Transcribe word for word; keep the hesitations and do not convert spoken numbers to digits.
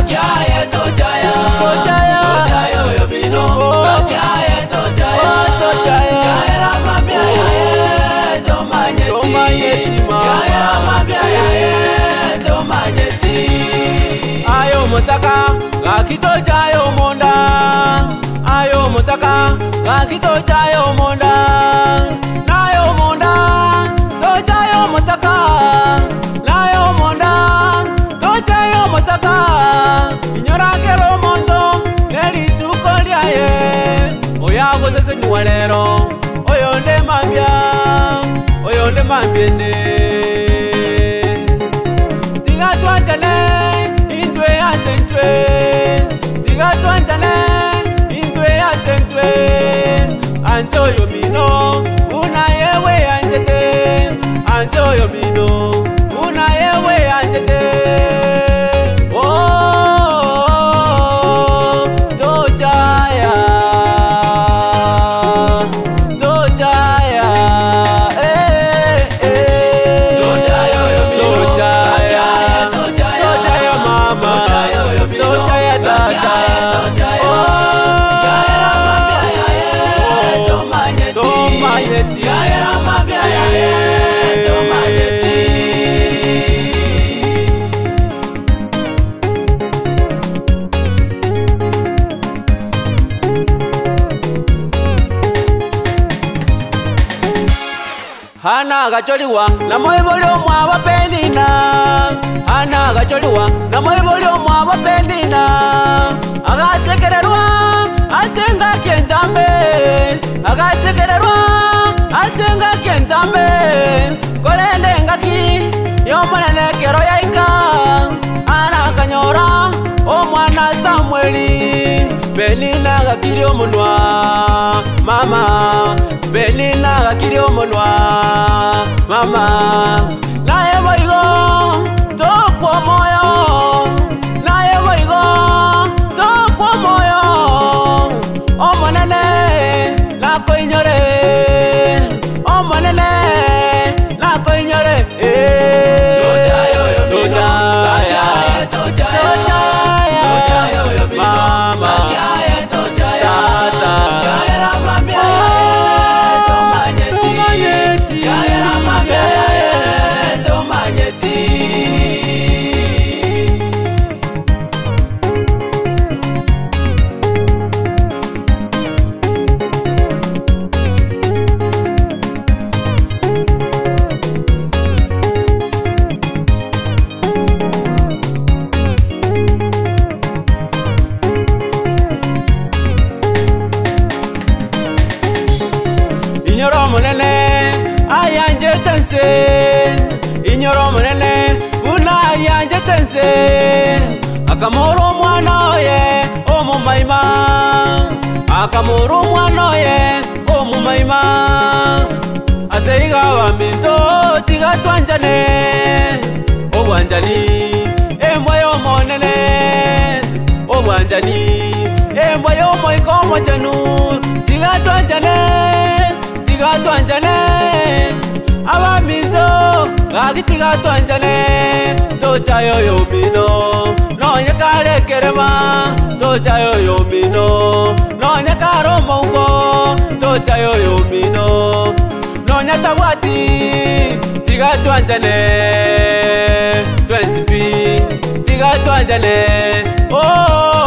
Tochaya, Tochaya, Tochaya, Tochaya, oyomino. Tochaya, Tochaya, Tochaya, Kaira mabia ye, tomanyeti. Tomanyeti mama. Kaira mabia ye, tomanyeti. Ayo mutaka, gaki Tochaya omonda. Ayo mutaka, gaki Tochaya omonda. Nayo monda, Tochaya mutaka. Nayo monda, Tochaya mutaka. Inyora kero mondo, neri tukolia ye. Oya gozese ni walero, oyonde mambia, oyonde mambiende. Tiga tuanjane, indwe asentwe. Tiga tuanjane, indwe asentwe. Anjo oyomino, una yewe anjete. Anjo oyomino, una yewe anjete. Hana gacholiwa na moibolio mwa bapendina. Hana gacholiwa na moibolio mwa bapendina. Agasekererwa asenga kentambe. Agasekererwa asenga kentambe. Kolele ngaki yomonene kero yaika. Ana kanyora o mwana Samueli. Benina gakiri omunwa mama. Benina gakiri omunwa mama. Naye boigo tokwa moyo. Naye boigo tokwa moyo. Omonene nako inyore. Omonene nako inyore. Tochaya, oyomino. Tochaya, Tochaya, Tochaya, oyomino. Mama. Tochaya, Tochaya, Tata. Kaira mabia ye, tomanyeti. Kaira mabia ye, tomanyeti. Inyoro monene ayanje tense. Inyoro monene una ayanje tense. Akamoro mwana oye omumaima. Akamoro mwana oye omumaima. Aseiga wambito tiga twanjane. Obwanjani emboyo monene. Obwanjani emboyo moiko mojanu. Tiga twanjane. Tiga twanjane. Abamizo gaki tiga twanjane. Tochaya oyomino nonya kare kerema. Tochaya oyomino nonya karo mongo. Tochaya oyomino nonya tabwati. Tiga twanjane twensipi. Tiga twanjane. Oh